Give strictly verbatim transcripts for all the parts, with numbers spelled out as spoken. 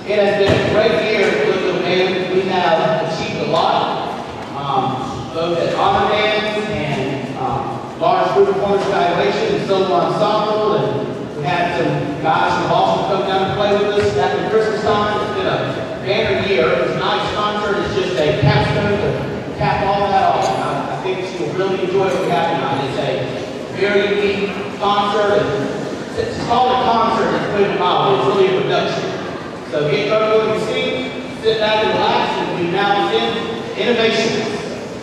It has been a great year for the band. We have achieved a lot, um, both at honor bands and um, large group performance evaluation and solo ensemble. And we had some guys from Boston come down and play with us after Christmas time. It's been a banner year. It's a nice concert. It's just a capstone to cap all that off. I, I think you'll really enjoy what we have tonight. It's a very unique concert. And it's called a concert. It's put it mild. It's really a production. So get comfortable in your seat, sit back and relax, and we now begin innovation.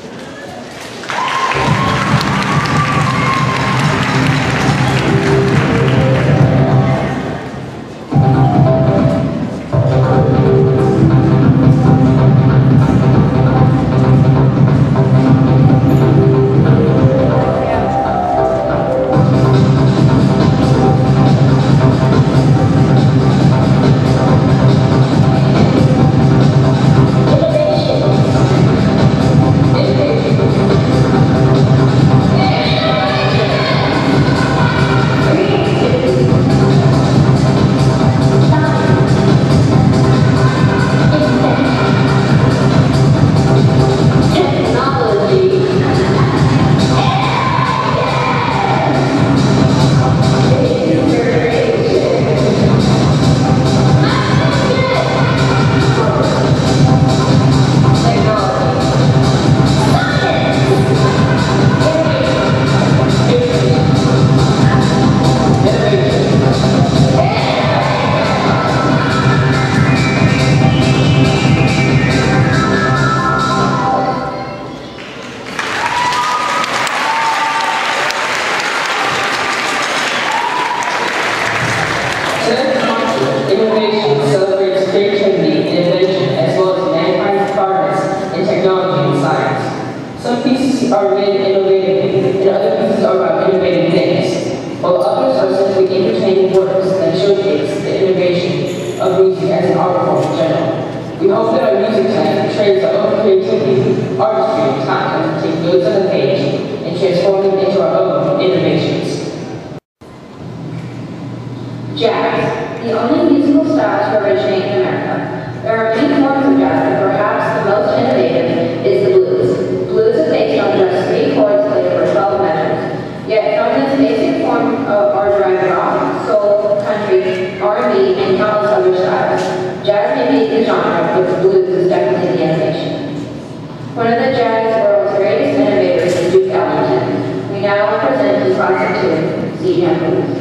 Jazz, the only musical style to originate in America. There are many forms of jazz, but perhaps the most innovative is the blues. Blues is based on just three chords played over twelve measures. Yet from this basic form of are derived rock, soul, country, R and B, and countless other styles. Jazz may be the genre, but the blues is definitely the innovation. One of the jazz world's greatest innovators is Duke Ellington. We now present his classic tune, C M Blues.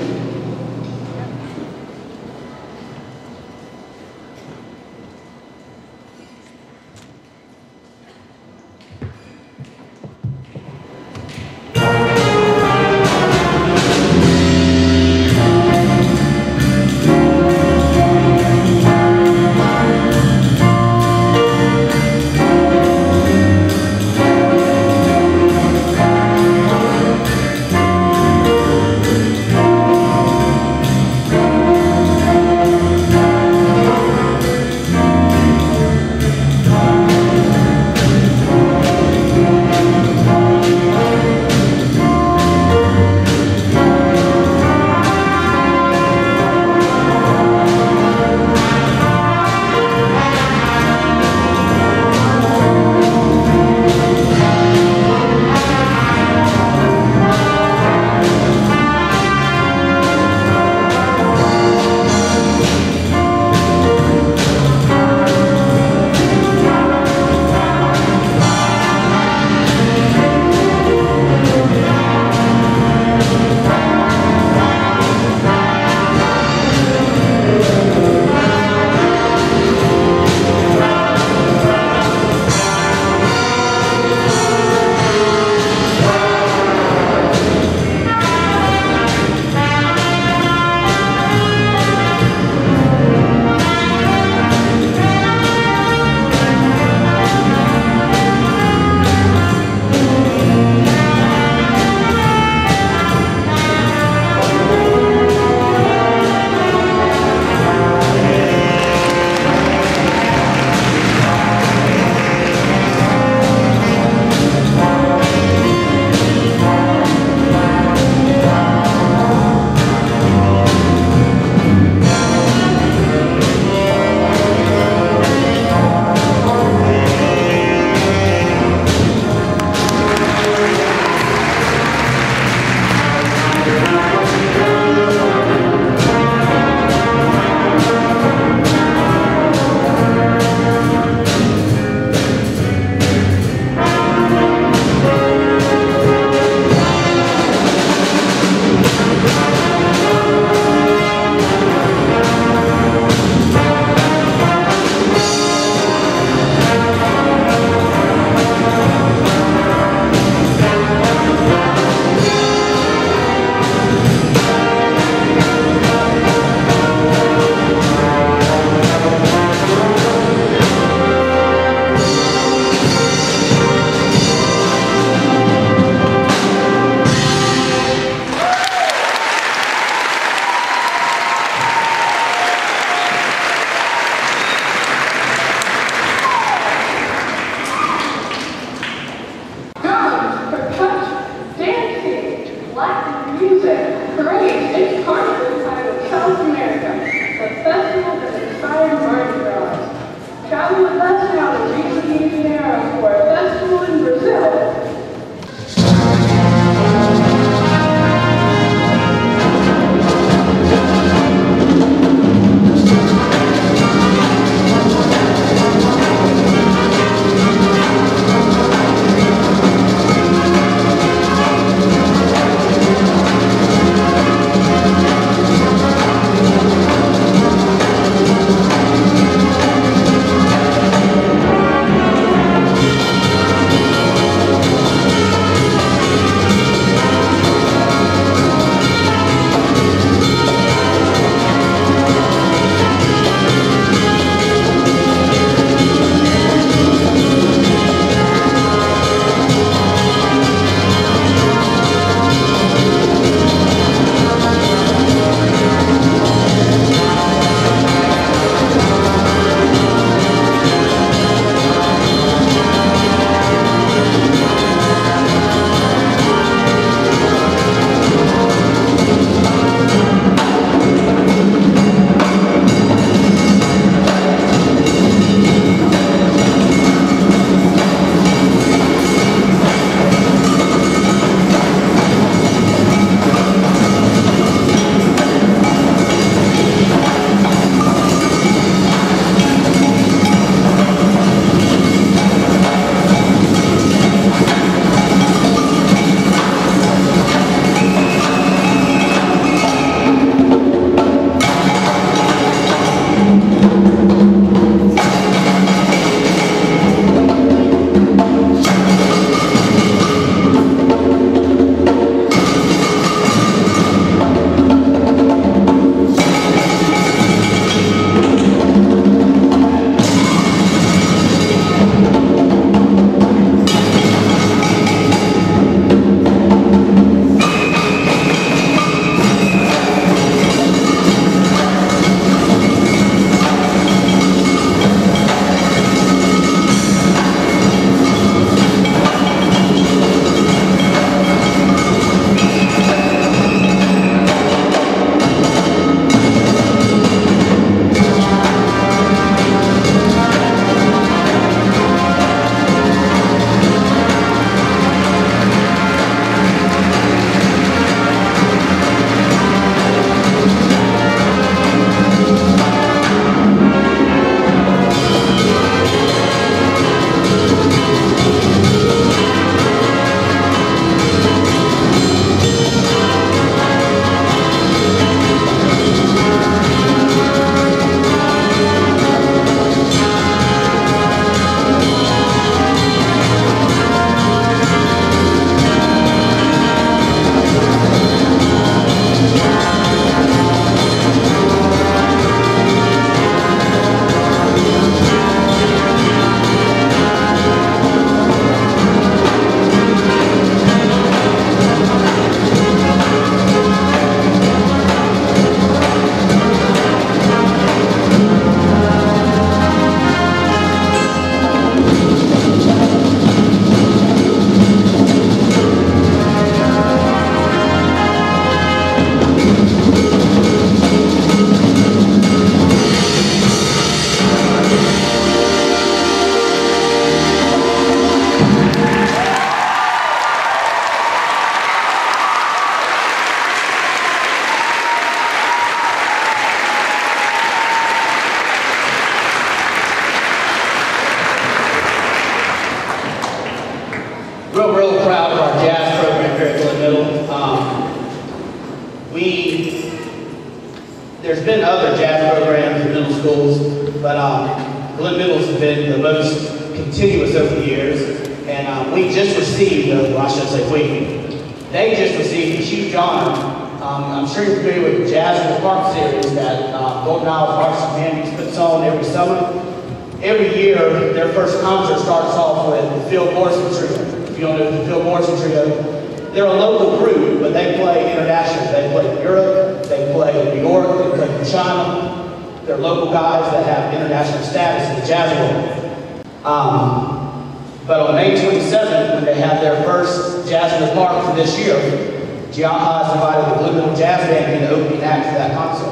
been other jazz programs in middle schools, but um, Glynn Middle's been the most continuous over the years. And um, we just received, uh, well, I should say we, they just received a huge honor. Um, I'm sure you're familiar with the Jazz in the Park series that uh, Golden Isle Arts and Humanities puts on every summer. Every year, their first concert starts off with the Phil Morrison Trio. If you don't know the Phil Morrison Trio, they're a local group, but they play internationally. They play in Europe, they play in New York, they play in China. They're local guys that have international status in the jazz world. Um, but on May twenty-seventh, when they have their first Jazz in the Park for this year, G M S has invited the Glynn Middle Jazz Band to be the opening act for that concert.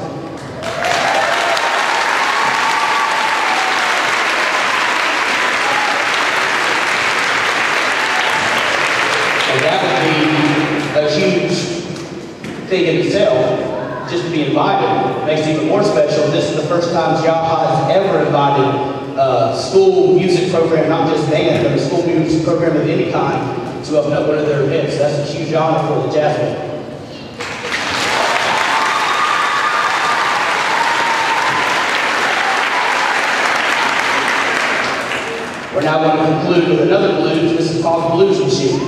And that would be a huge thing in itself. Just to be invited makes it even more special. This is the first time G M S has ever invited a school music program, not just band, but a school music program of any kind, to open up one of their events. That's a huge honor for the jazz band. We're now going to conclude with another blues. This is called the Blues Machine.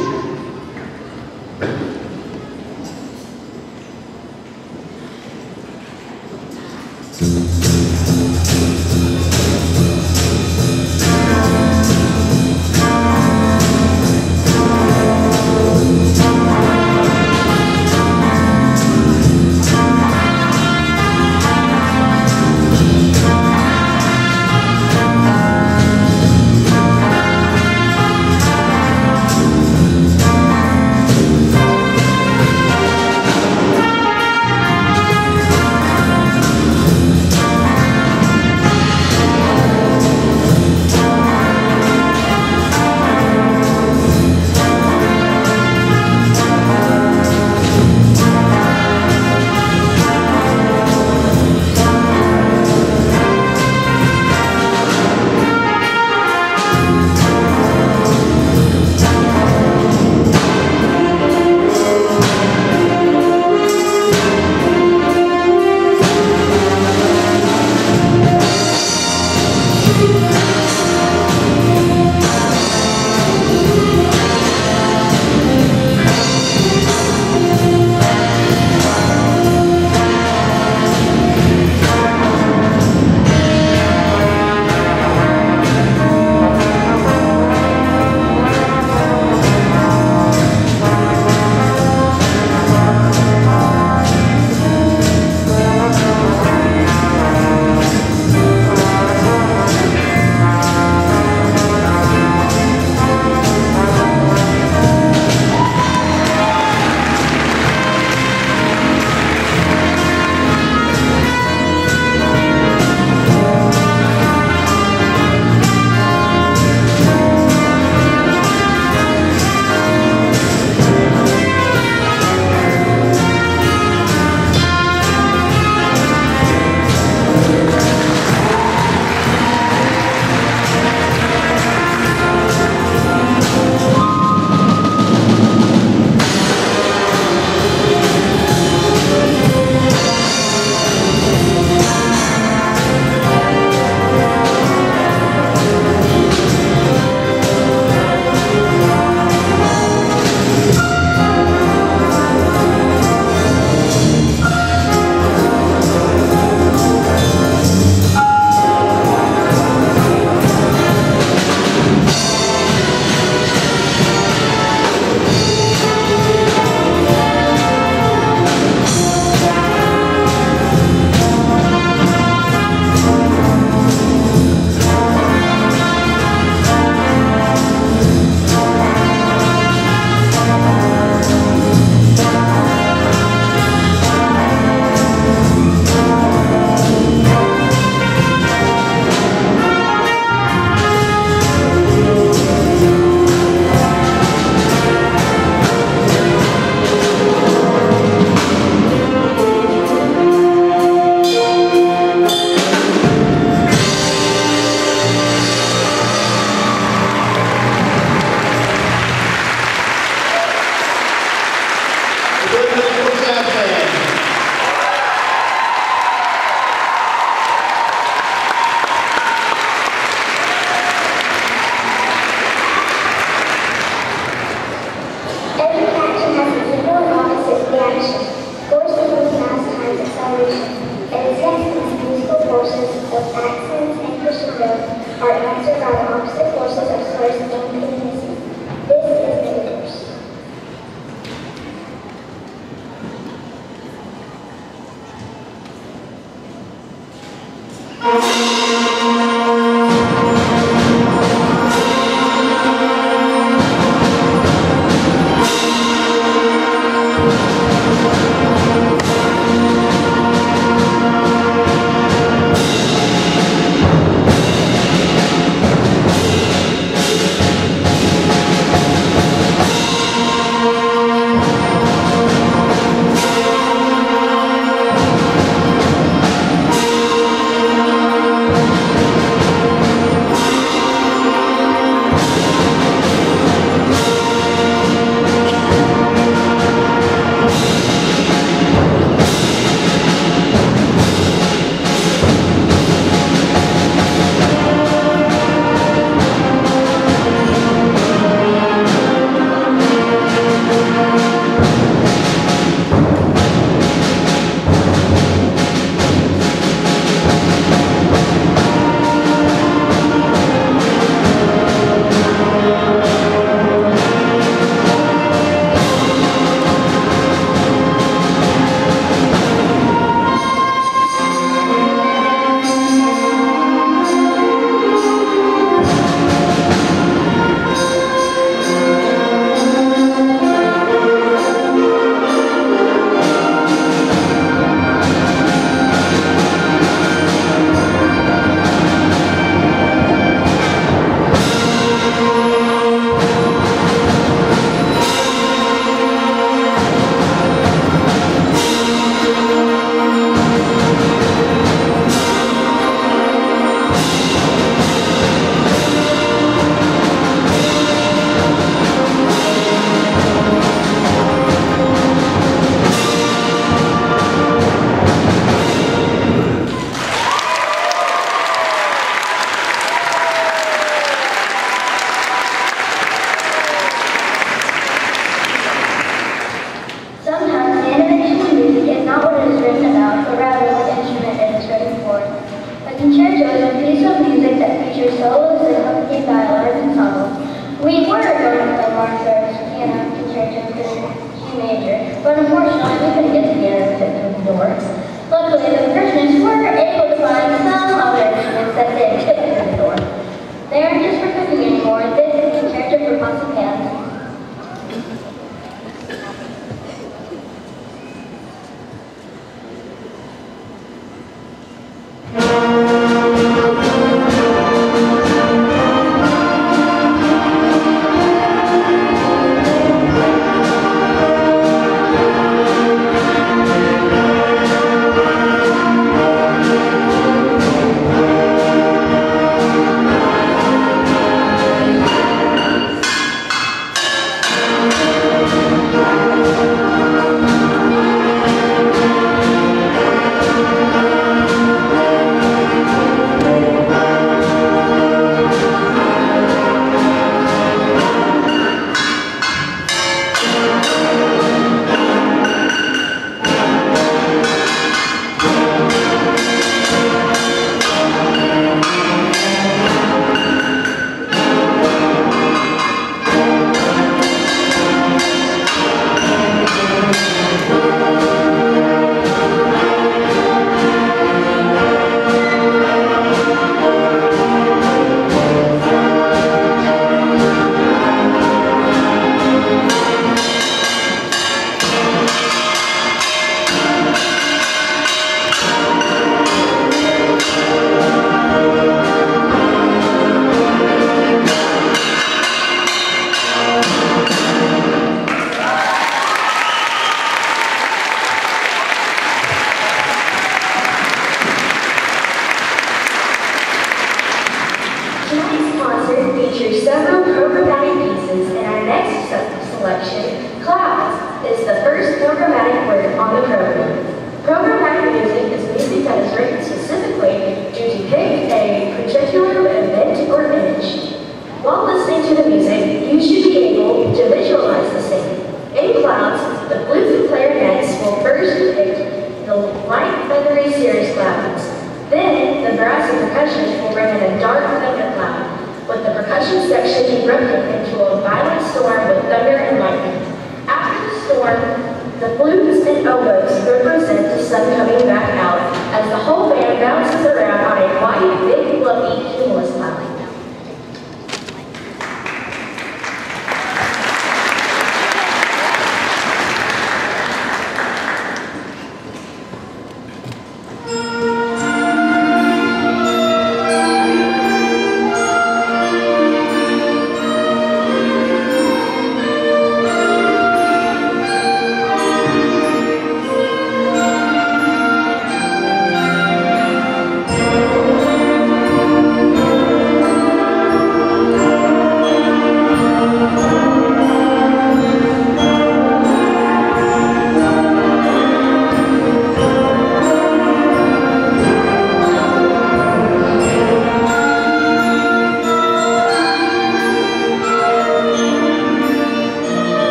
oboes represent the sun coming back out as the whole band bounces around on a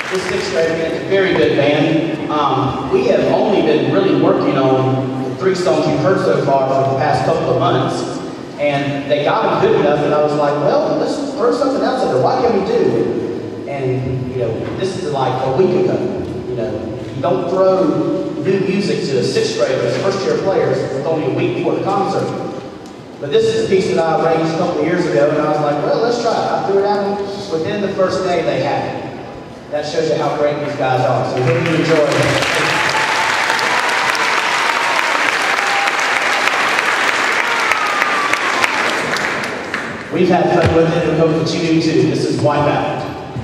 This sixth grade band is a very good band. Um, we have only been really working on the three songs you've heard so far for the past couple of months. And they got them good enough, and I was like, well, let's throw something else in there. What can we do? And, you know, this is like a week ago. You know, you don't throw new music to sixth graders, first year players, with only a week before the concert. But this is a piece that I arranged a couple of years ago, and I was like, well, let's try it. I threw it out, and within the first day they had it. That shows you how great these guys are. So hope you enjoy it. We've had fun with it and hope that you do too. This is Wipeout.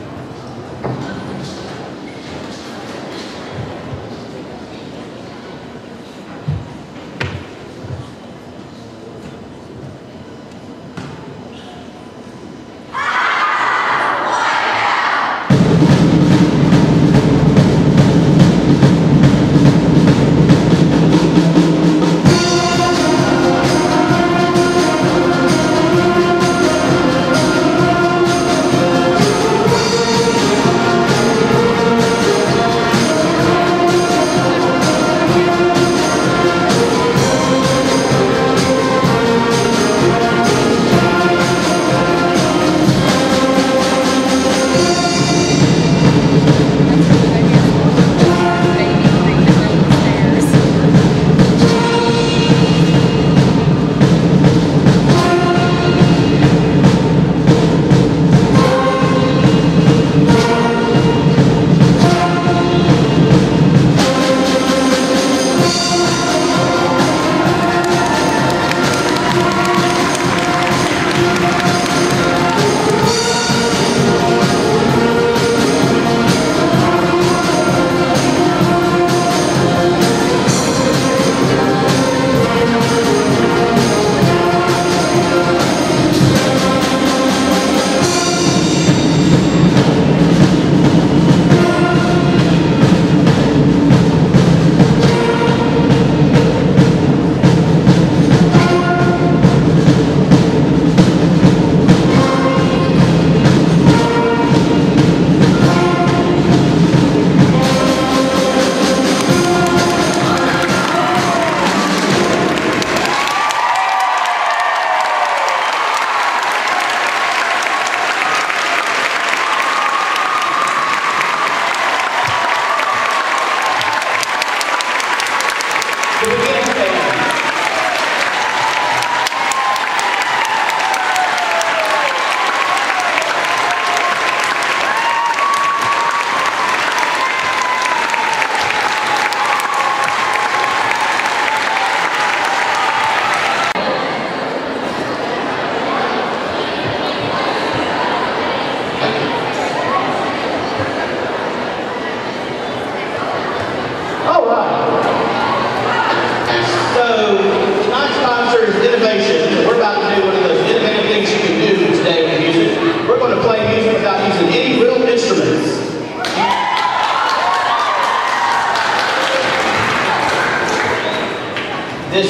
This,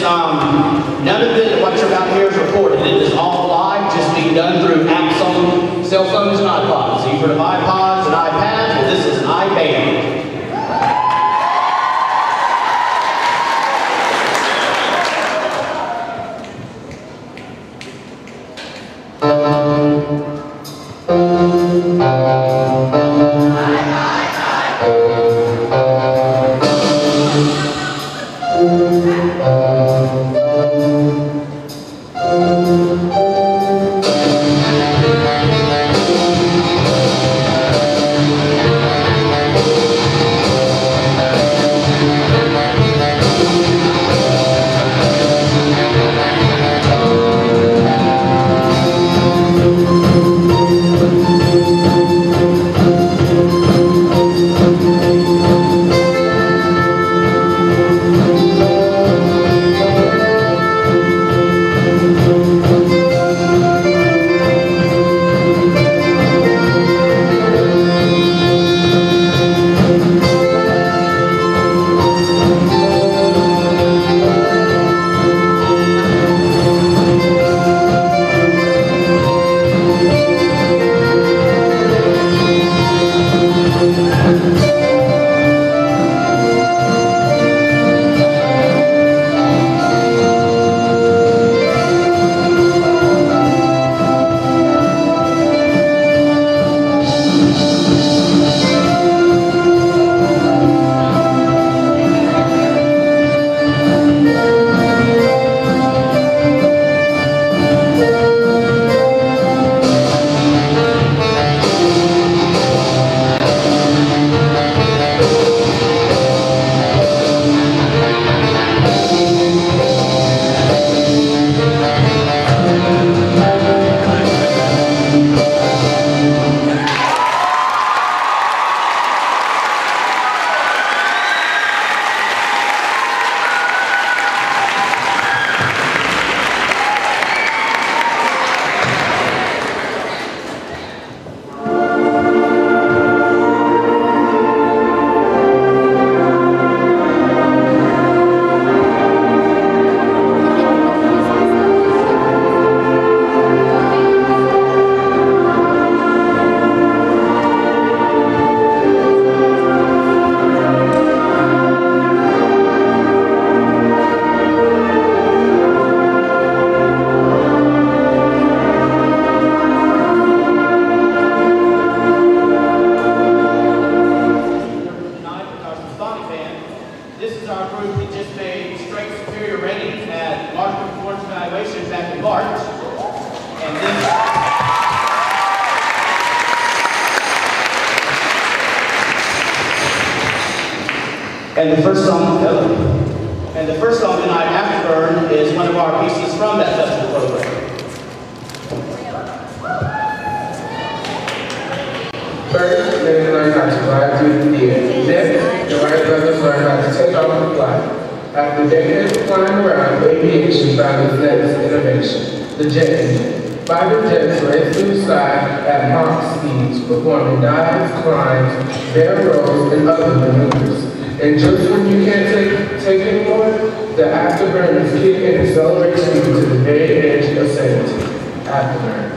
um, none of it, what you're about to hear is recorded. It is all live, just being done through apps on cell phones and iPods. So you've heard of iPods and iPads, well, this is iBand. And the first song, and the first song tonight, Afterburn, is one of our pieces from that festival program. First, they learn how to ride through the theater. Next, the Wright brothers learn how to take off and fly. After decades of flying around, aviation found its next innovation, the jet engine. Fighter jets race through the sky at Mach speeds, performing dives, climbs, barrel rolls, and other maneuvers. And just when you can't take, take anymore, the afterburners kick in and accelerate you to the very edge of safety. Afterburn.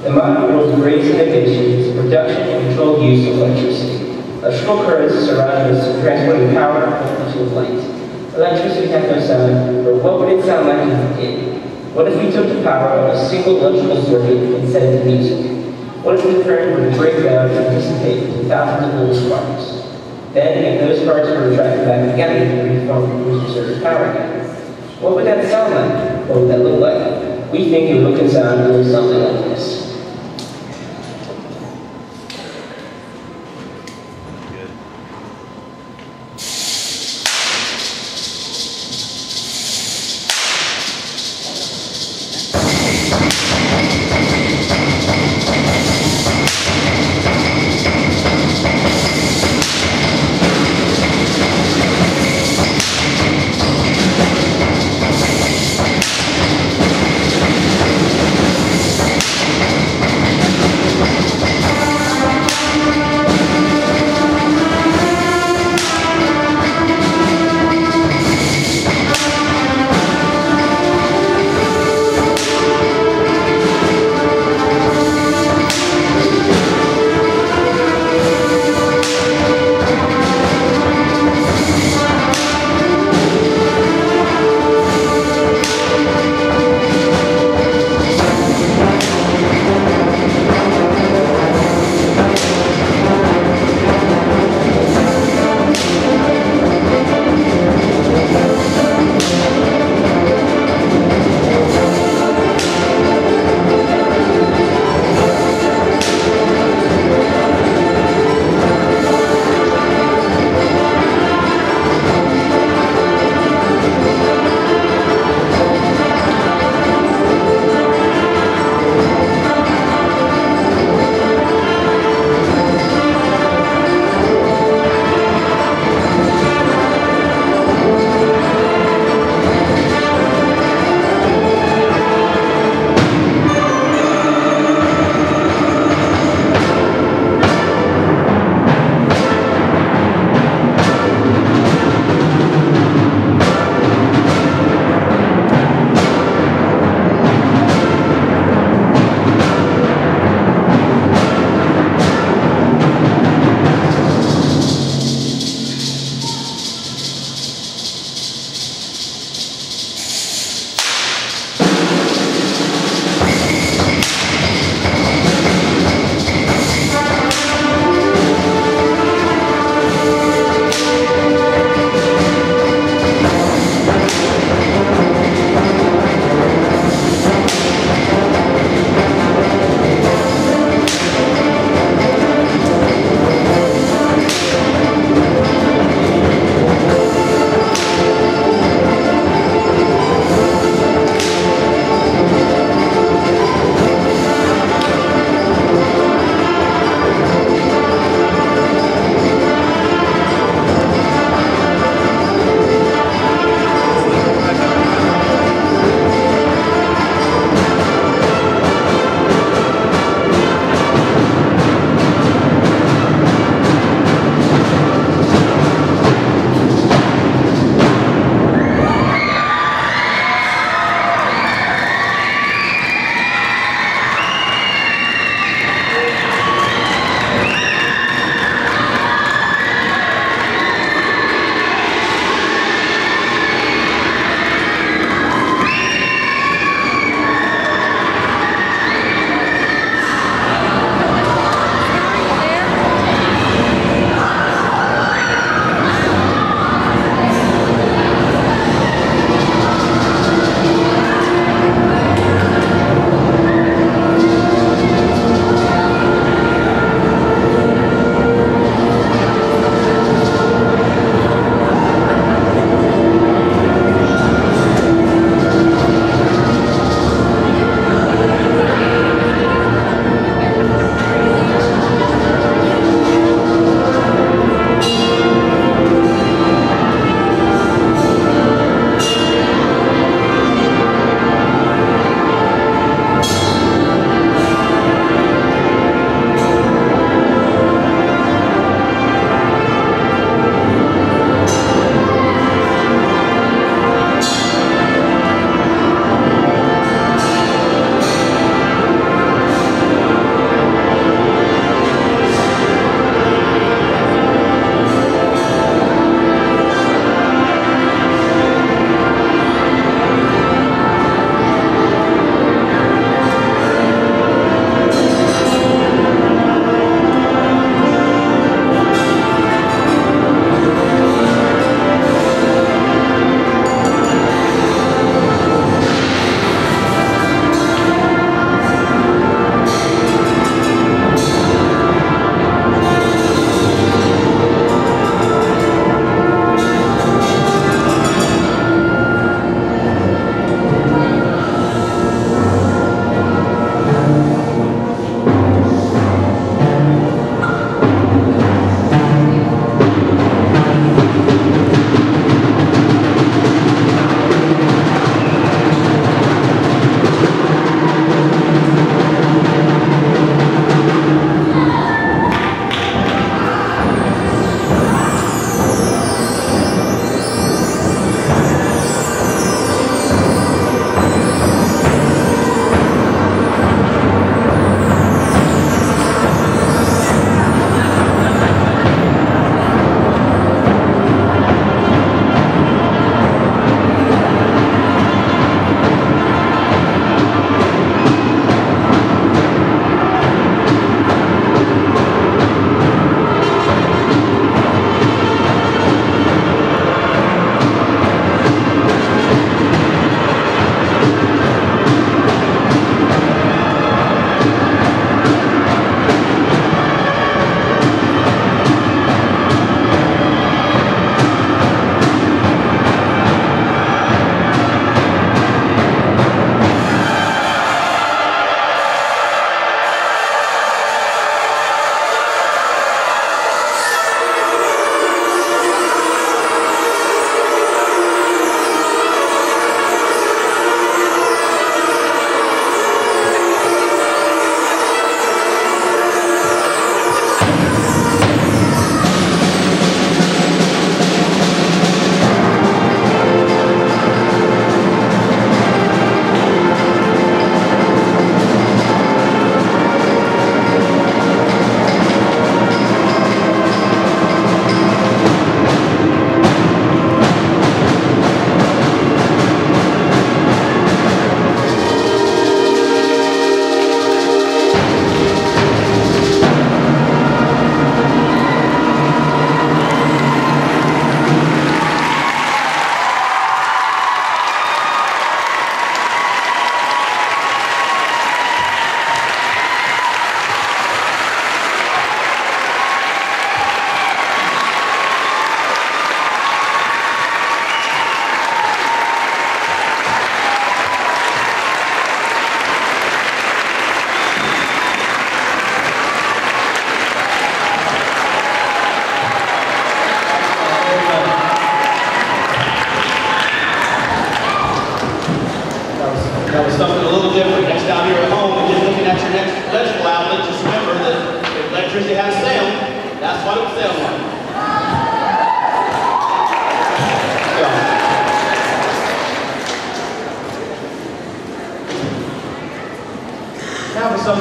The modern world's greatest innovation is the production and controlled use of electricity. Electrical currents surround us, transporting power from the speed of light. Electricity has no sound, but what would it sound like if it did? What if we took the power of a single electrical circuit and set it to music? What if the current were to break down and dissipate into thousands of little sparks? Then, if those sparks were attracted back together and reformed to produce conserve power again, what would that sound like? What would that look like? We think it would look and sound a little something like this.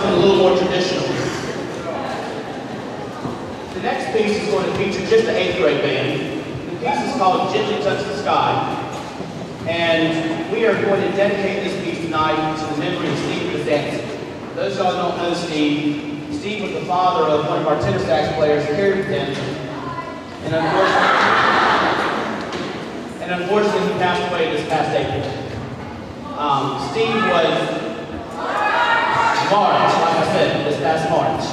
something a little more traditional. The next piece is going to feature just the eighth grade band. The piece is called Gently Touch the Sky. And we are going to dedicate this piece tonight to the memory of Steve Bezanson. Those of y'all don't know Steve, Steve was the father of one of our tenor sax players, Carrie Bezanson. And unfortunately, and unfortunately he passed away this past April. Um, Steve was March, like I said, this past March.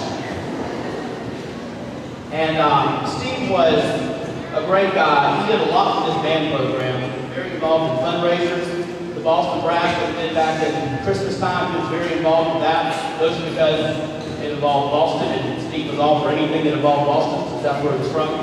And um, Steve was a great guy. He did a lot for this band program. Very involved in fundraisers. The Boston Brass that we did back at Christmas time, he was very involved with that. Mostly because it involved Boston, and Steve was all for anything that involved Boston, since that's where it's from.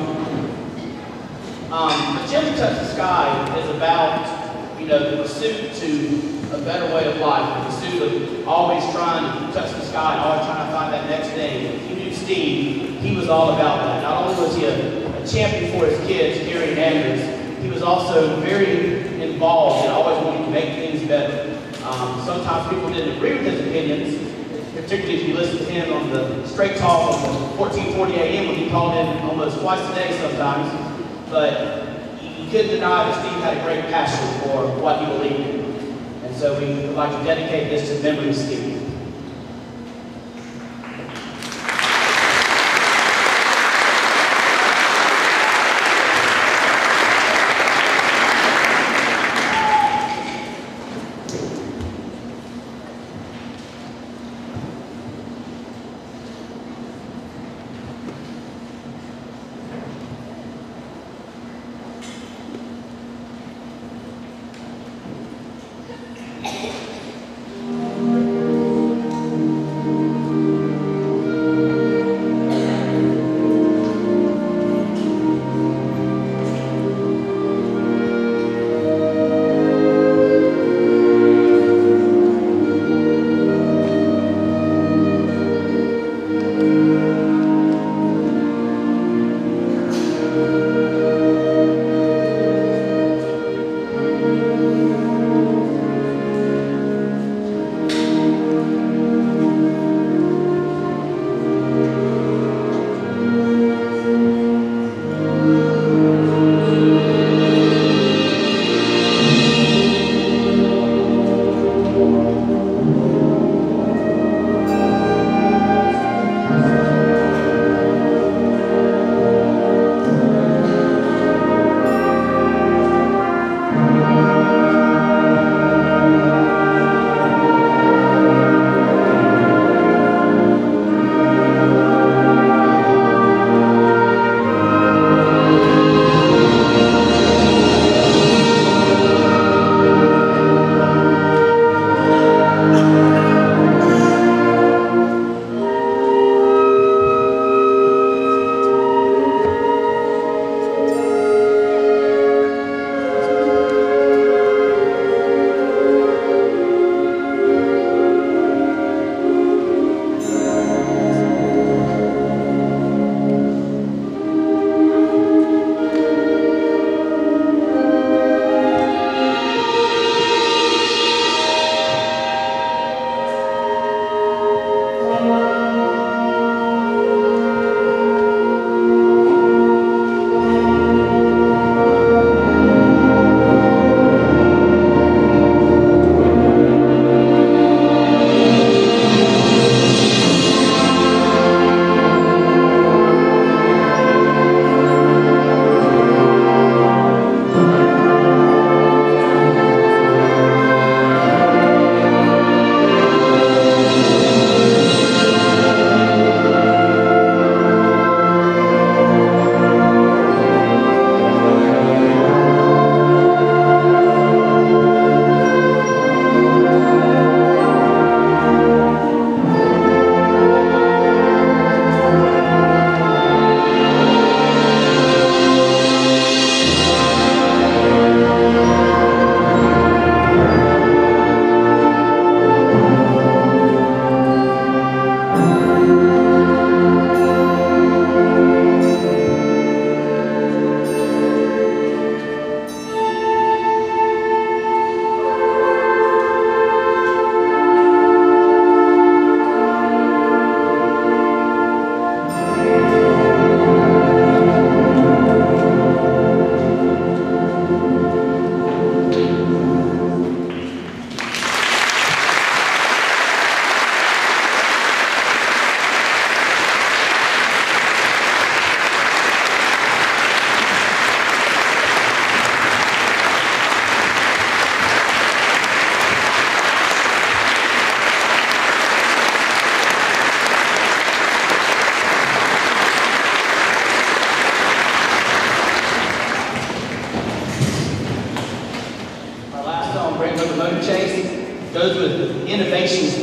Um, but Gently Touch the Sky is about, you know, the pursuit to a better way of life, the pursuit of always trying to touch the sky and always trying to find that next thing. If you knew Steve, he was all about that. Not only was he a, a champion for his kids, Gary and Anders, he was also very involved and always wanting to make things better. Um, sometimes people didn't agree with his opinions, particularly if you listen to him on the straight talk on the fourteen forty A M when he called in almost twice a day sometimes. But you couldn't deny that Steve had a great passion for what he believed in. And so we would like to dedicate this to the memory of Steve. Thank you.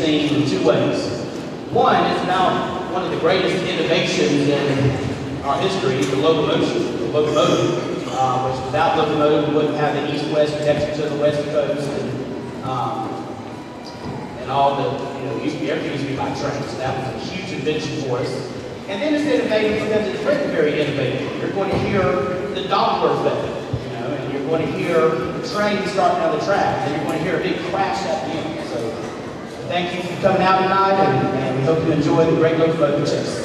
theme in two ways. One is about one of the greatest innovations in our history, the locomotive. The locomotive, uh, which without locomotive, we wouldn't have the east-west connection to the west coast, and, um, and all the, you know, used to be, everything used to be by train, so that was a huge invention for us. And then it's innovative because it's written very innovative. You're going to hear the Doppler effect, you know, and you're going to hear the train starting on the track, and you're going to hear a big crash at the end. So thank you for coming out tonight, and, and we hope you enjoy the great locomotive chase.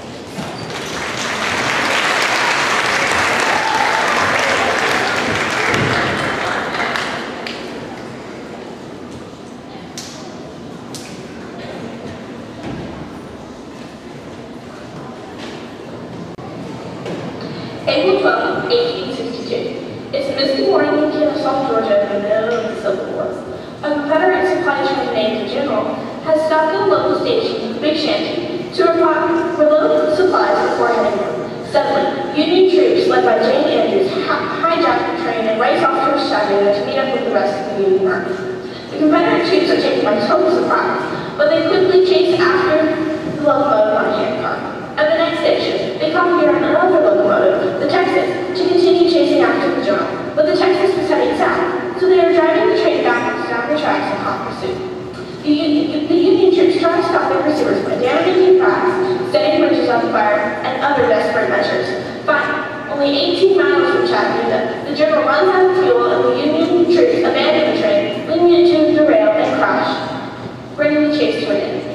April twelfth, eighteen sixty-two. It's a misty morning in Kennesaw, Georgia, in the middle of the Civil War. A Confederate supply train named the General has stopped at a local station, Big Shanty, to reload supplies before heading north. Suddenly, Union troops, led by Jane Andrews, hijack the train and race off to Chattanooga to meet up with the rest of the Union Army. The Confederate troops are taken by total surprise, but they quickly chase after the locomotive on a handcar. At the next station, they commandeer another locomotive, the Texas, to continue chasing after the General. But the Texas was heading south, so they are driving the train backwards down the tracks in hot pursuit. The Union, the Union troops try to stop their pursuers by damaging tracks, setting bridges on fire, and other desperate measures. Finally, only eighteen miles from Chattanooga, the General runs out of fuel and the Union troops abandon the train, leaving it to derail and crash, bringing the chase to an end.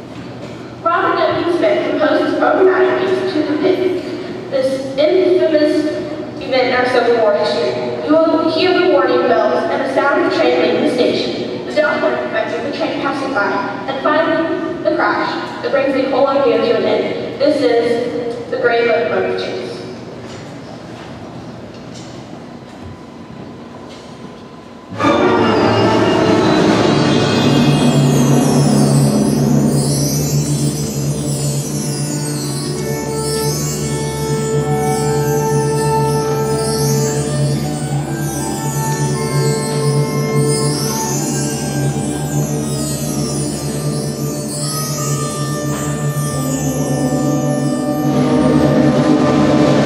Robert W. Smith composed his programmatic piece, To the Pit, this infamous event in our Civil War history. You will hear the warning bells and the sound of the train leaving the station, the Doppler effect of the train passing by, and finally, the crash that brings the whole idea to an end. This is the Great Locomotive Chase. Thank you.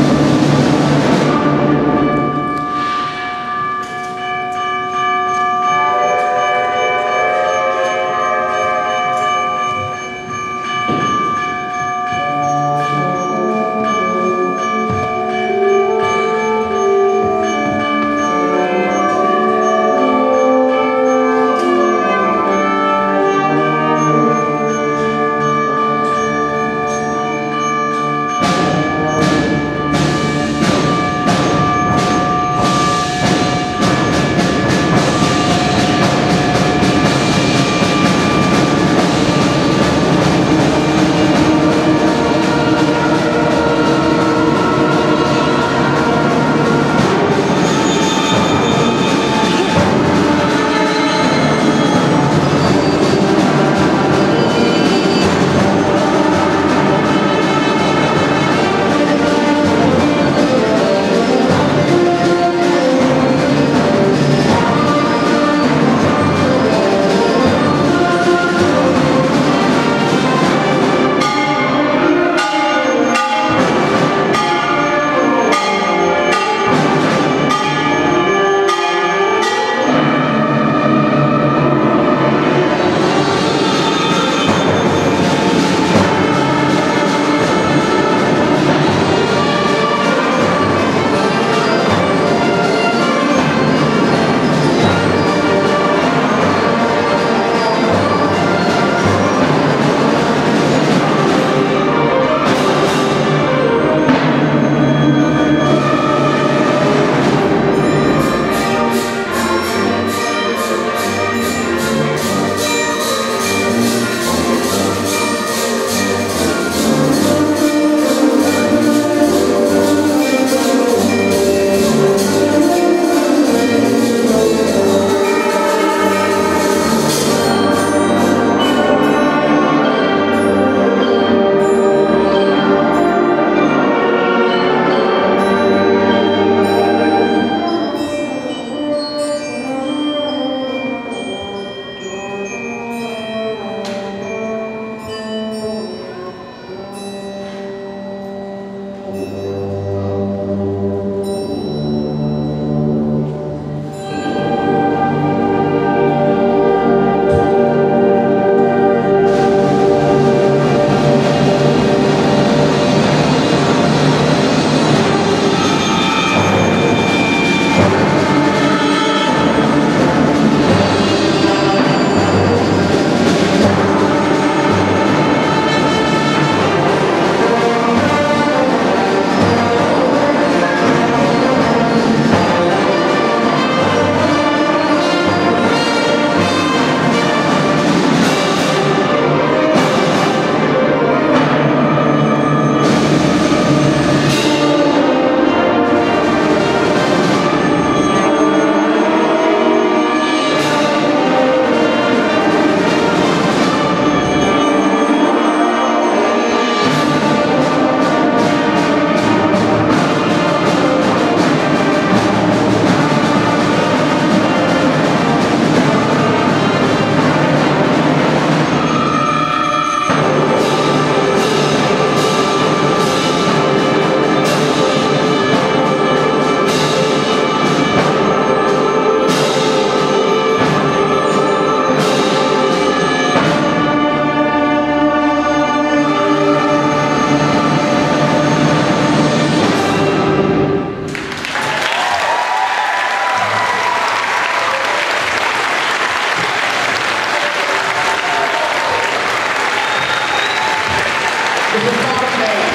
the Symphonic Band.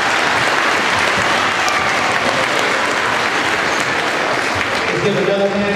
Let's give another hand